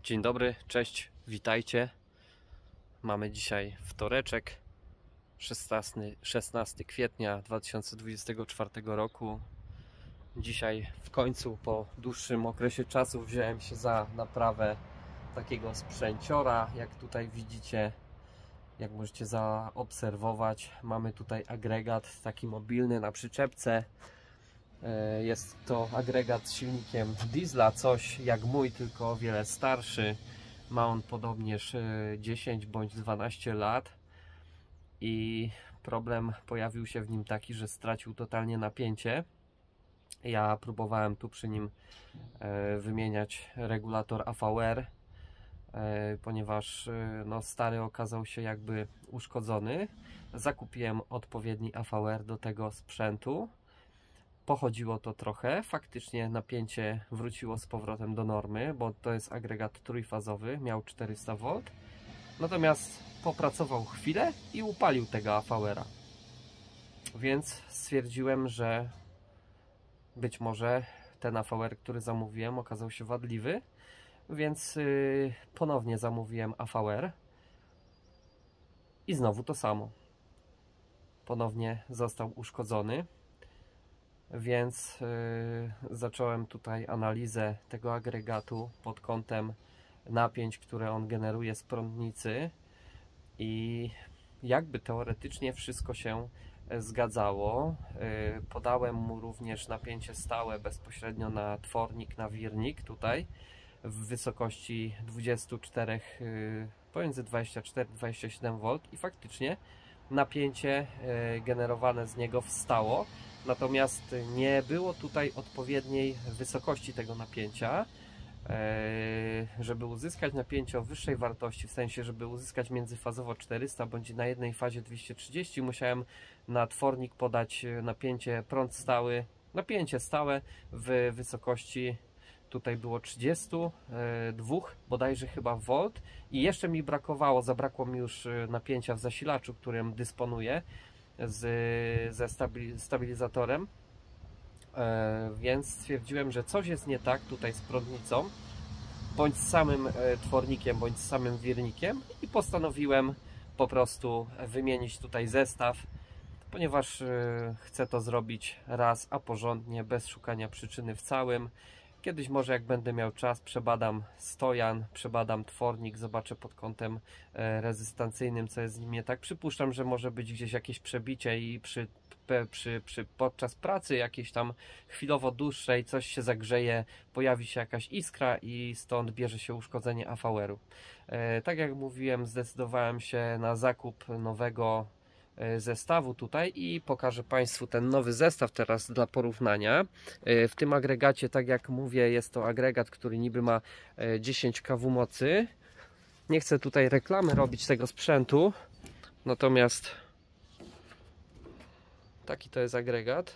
Dzień dobry, cześć, witajcie. Mamy dzisiaj wtoreczek, 16 kwietnia 2024 roku. Dzisiaj w końcu po dłuższym okresie czasu wziąłem się za naprawę takiego sprzęciora. Jak tutaj widzicie, jak możecie zaobserwować, mamy tutaj agregat taki mobilny na przyczepce. Jest to agregat z silnikiem diesla, coś jak mój, tylko o wiele starszy. Ma on podobnież 10 bądź 12 lat i problem pojawił się w nim taki, że stracił totalnie napięcie. Ja próbowałem tu przy nim wymieniać regulator AVR, ponieważ no, stary okazał się jakby uszkodzony. Zakupiłem odpowiedni AVR do tego sprzętu. Pochodziło to trochę, faktycznie napięcie wróciło z powrotem do normy, bo to jest agregat trójfazowy, miał 400 V. Natomiast popracował chwilę i upalił tego AVR-a. Więc stwierdziłem, że być może ten AVR, który zamówiłem, okazał się wadliwy. Więc ponownie zamówiłem AVR i znowu to samo. Ponownie został uszkodzony. Więc zacząłem tutaj analizę tego agregatu pod kątem napięć, które on generuje z prądnicy, i jakby teoretycznie wszystko się zgadzało. Podałem mu również napięcie stałe bezpośrednio na twornik, na wirnik tutaj w wysokości 24, pomiędzy 24-27 V i faktycznie napięcie generowane z niego wstało. Natomiast nie było tutaj odpowiedniej wysokości tego napięcia. Żeby uzyskać napięcie o wyższej wartości, w sensie żeby uzyskać międzyfazowo 400 bądź na jednej fazie 230, musiałem na twornik podać napięcie prąd stały, napięcie stałe w wysokości, tutaj było 32 bodajże chyba volt, i jeszcze mi zabrakło mi już napięcia w zasilaczu, którym dysponuję, ze stabilizatorem, więc stwierdziłem, że coś jest nie tak tutaj z prądnicą, bądź z samym twornikiem, bądź z samym wirnikiem, i postanowiłem po prostu wymienić tutaj zestaw, ponieważ chcę to zrobić raz, a porządnie, bez szukania przyczyny w całym. Kiedyś może, jak będę miał czas, przebadam stojan, przebadam twornik, zobaczę pod kątem rezystancyjnym, co jest z nim nie tak. Przypuszczam, że może być gdzieś jakieś przebicie i podczas pracy jakiejś tam chwilowo dłuższej coś się zagrzeje, pojawi się jakaś iskra i stąd bierze się uszkodzenie AVR-u. Tak jak mówiłem, zdecydowałem się na zakup nowego zestawu tutaj i pokażę Państwu ten nowy zestaw teraz dla porównania. W tym agregacie, tak jak mówię, jest to agregat, który niby ma 10 kW mocy. Nie chcę tutaj reklamy robić tego sprzętu, natomiast taki to jest agregat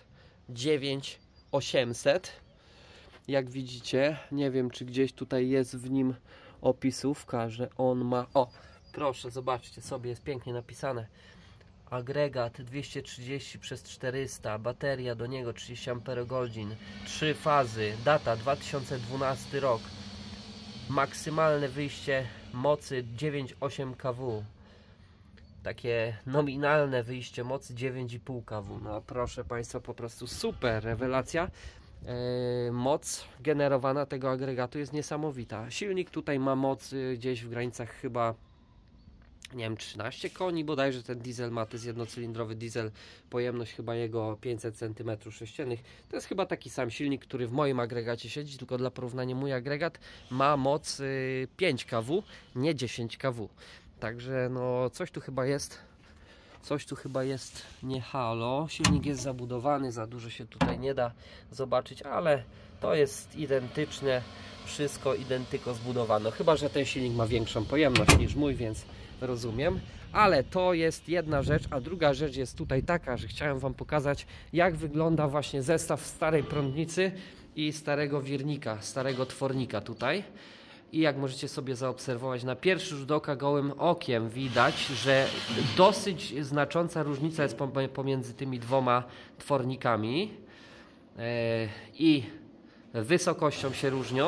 9800. Jak widzicie, nie wiem, czy gdzieś tutaj jest w nim opisówka, że on ma, o proszę, zobaczcie sobie, jest pięknie napisane: agregat 230/400, bateria do niego 30 Ah, 3 fazy, data 2012 rok, maksymalne wyjście mocy 9,8 kW, takie nominalne wyjście mocy 9,5 kW. No proszę Państwa, po prostu super, rewelacja. Moc generowana tego agregatu jest niesamowita. Silnik tutaj ma moc gdzieś w granicach chyba, nie wiem, 13 koni bodajże. Ten diesel ma, to jest jednocylindrowy diesel, pojemność chyba jego 500 cm3. To jest chyba taki sam silnik, który w moim agregacie siedzi, tylko dla porównania mój agregat ma moc 5 kW, nie 10 kW. Także no coś tu chyba jest nie halo. Silnik jest zabudowany, za dużo się tutaj nie da zobaczyć, ale to jest identyczne, wszystko identyko zbudowano, chyba że ten silnik ma większą pojemność niż mój, więc rozumiem. Ale to jest jedna rzecz, a druga rzecz jest tutaj taka, że chciałem Wam pokazać, jak wygląda właśnie zestaw starej prądnicy i starego wirnika, starego twornika tutaj. I jak możecie sobie zaobserwować, na pierwszy rzut oka gołym okiem widać, że dosyć znacząca różnica jest pomiędzy tymi dwoma twornikami i wysokością się różnią.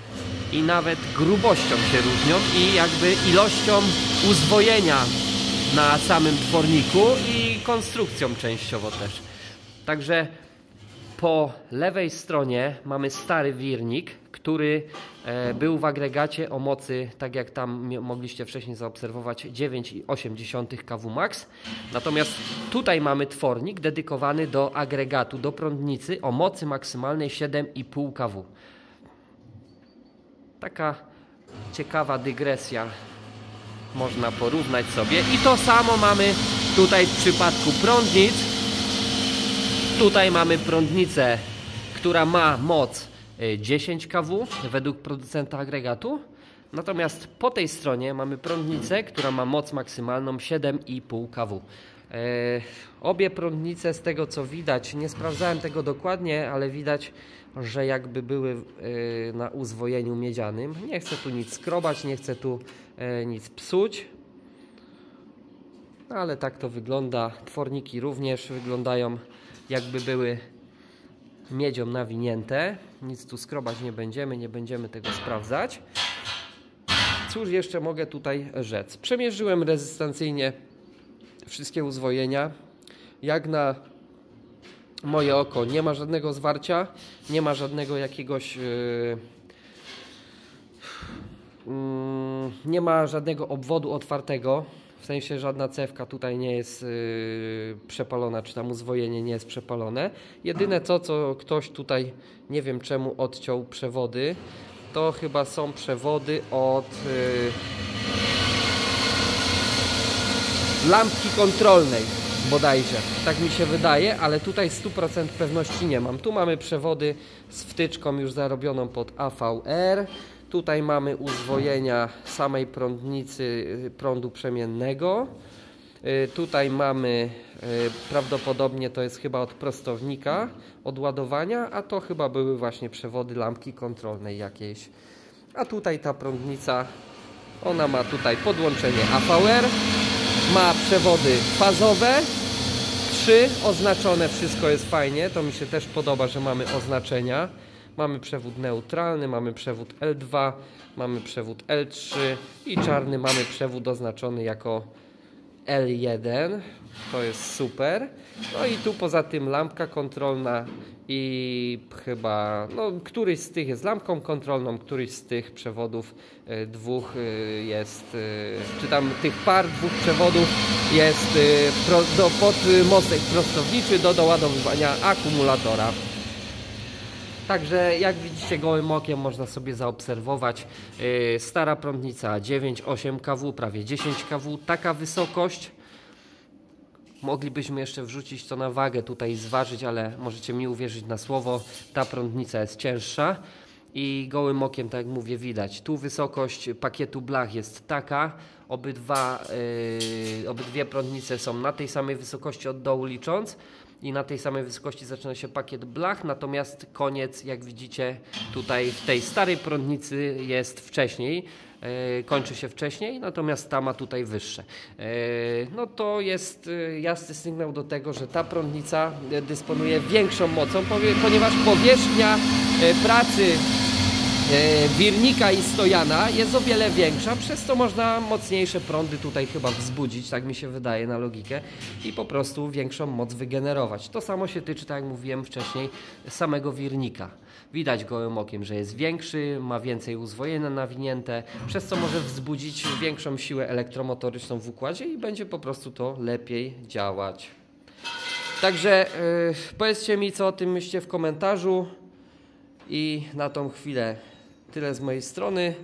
i nawet grubością się różnią i jakby ilością uzwojenia na samym tworniku i konstrukcją częściowo też. Także po lewej stronie mamy stary wirnik, który był w agregacie o mocy, tak jak tam mogliście wcześniej zaobserwować, 9,8 kW max. Natomiast tutaj mamy twornik dedykowany do agregatu, do prądnicy o mocy maksymalnej 7,5 kW. Taka ciekawa dygresja, można porównać sobie. I to samo mamy tutaj w przypadku prądnic. Tutaj mamy prądnicę, która ma moc 10 kW według producenta agregatu. Natomiast po tej stronie mamy prądnicę, która ma moc maksymalną 7,5 kW. Obie prądnice, z tego co widać, nie sprawdzałem tego dokładnie, ale widać, że jakby były na uzwojeniu miedzianym. Nie chcę tu nic skrobać, nie chcę tu nic psuć. Ale tak to wygląda. Tworniki również wyglądają, jakby były miedzią nawinięte. Nic tu skrobać nie będziemy tego sprawdzać. Cóż jeszcze mogę tutaj rzec? Przemierzyłem rezystancyjnie wszystkie uzwojenia. Jak na moje oko nie ma żadnego zwarcia, nie ma żadnego jakiegoś nie ma żadnego obwodu otwartego. W sensie żadna cewka tutaj nie jest przepalona, czy tam uzwojenie nie jest przepalone. Jedyne co ktoś tutaj, nie wiem czemu, odciął przewody, to chyba są przewody od lampki kontrolnej bodajże. Tak mi się wydaje, ale tutaj 100% pewności nie mam. Tu mamy przewody z wtyczką już zarobioną pod AVR. Tutaj mamy uzwojenia samej prądnicy prądu przemiennego. Tutaj mamy prawdopodobnie to jest chyba od prostownika od ładowania, a to chyba były właśnie przewody lampki kontrolnej jakiejś. A tutaj ta prądnica, ona ma tutaj podłączenie AVR, ma przewody fazowe, 3 oznaczone, wszystko jest fajnie, to mi się też podoba, że mamy oznaczenia. Mamy przewód neutralny, mamy przewód L2, mamy przewód L3 i czarny mamy przewód oznaczony jako L1. To jest super. No i tu poza tym lampka kontrolna i chyba, no któryś z tych jest lampką kontrolną, któryś z tych przewodów dwóch jest, czy tam tych par dwóch przewodów jest pod mostek prostowniczy do doładowywania akumulatora. Także jak widzicie gołym okiem można sobie zaobserwować, stara prądnica 9,8 kW, prawie 10 kW, taka wysokość. Moglibyśmy jeszcze wrzucić to na wagę tutaj i zważyć, ale możecie mi uwierzyć na słowo, ta prądnica jest cięższa i gołym okiem, tak jak mówię, widać. Tu wysokość pakietu blach jest taka, obydwie prądnice są na tej samej wysokości od dołu licząc. I na tej samej wysokości zaczyna się pakiet blach, natomiast koniec, jak widzicie, tutaj w tej starej prądnicy jest wcześniej, kończy się wcześniej, natomiast ta ma tutaj wyższe. No to jest jasny sygnał do tego, że ta prądnica dysponuje większą mocą, ponieważ powierzchnia pracy wirnika i stojana jest o wiele większa, przez to można mocniejsze prądy tutaj chyba wzbudzić, tak mi się wydaje na logikę, i po prostu większą moc wygenerować. To samo się tyczy, tak jak mówiłem wcześniej, samego wirnika. Widać gołym okiem, że jest większy, ma więcej uzwojenia nawinięte, przez co może wzbudzić większą siłę elektromotoryczną w układzie i będzie po prostu to lepiej działać. Także powiedzcie mi, co o tym myślicie w komentarzu. I na tą chwilę tyle z mojej strony.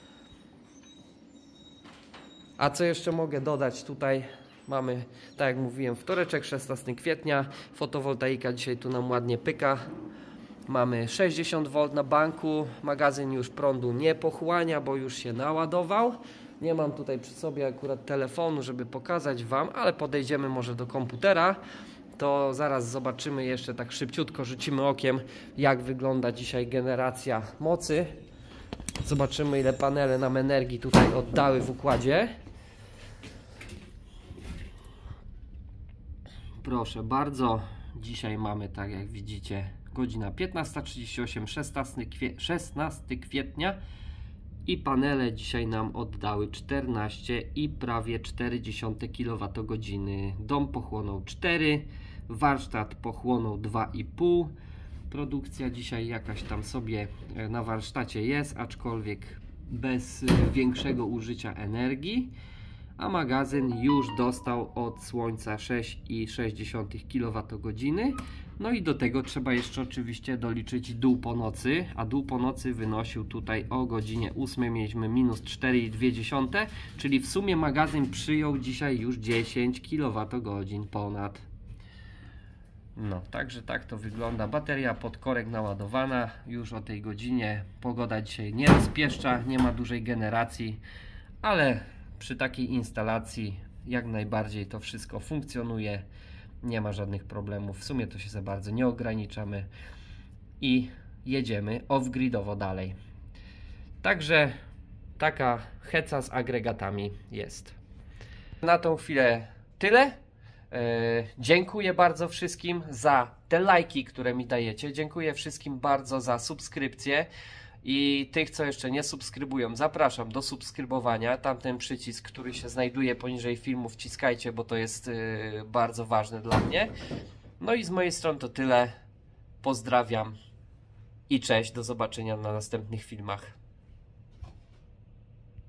A co jeszcze mogę dodać? Tutaj mamy, tak jak mówiłem, wtoreczek, 16 kwietnia. Fotowoltaika dzisiaj tu nam ładnie pyka. Mamy 60 V na banku. Magazyn już prądu nie pochłania, bo już się naładował. Nie mam tutaj przy sobie akurat telefonu, żeby pokazać Wam, ale podejdziemy może do komputera. To zaraz zobaczymy jeszcze, tak szybciutko rzucimy okiem, jak wygląda dzisiaj generacja mocy. Zobaczymy, ile panele nam energii tutaj oddały w układzie. Proszę bardzo, dzisiaj mamy, tak jak widzicie, godzina 15:38, 16 kwietnia i panele dzisiaj nam oddały 14 i prawie 0,4 kWh. Dom pochłonął 4, warsztat pochłonął 2,5. Produkcja dzisiaj jakaś tam sobie na warsztacie jest, aczkolwiek bez większego użycia energii, a magazyn już dostał od słońca 6,6 kWh. No i do tego trzeba jeszcze oczywiście doliczyć dół po nocy, a dół po nocy wynosił tutaj o godzinie 8 mieliśmy minus 4,2, czyli w sumie magazyn przyjął dzisiaj już 10 kWh ponad. No, także tak to wygląda. Bateria pod korek naładowana już o tej godzinie. Pogoda dzisiaj nie rozpieszcza, nie ma dużej generacji, ale przy takiej instalacji jak najbardziej to wszystko funkcjonuje. Nie ma żadnych problemów. W sumie to się za bardzo nie ograniczamy i jedziemy off-gridowo dalej. Także taka heca z agregatami jest. Na tą chwilę tyle. Dziękuję bardzo wszystkim za te lajki, które mi dajecie. Dziękuję wszystkim bardzo za subskrypcję. I tych, co jeszcze nie subskrybują, zapraszam do subskrybowania. Tamten przycisk, który się znajduje poniżej filmu, wciskajcie, bo to jest bardzo ważne dla mnie. No i z mojej strony to tyle. Pozdrawiam i cześć. Do zobaczenia na następnych filmach.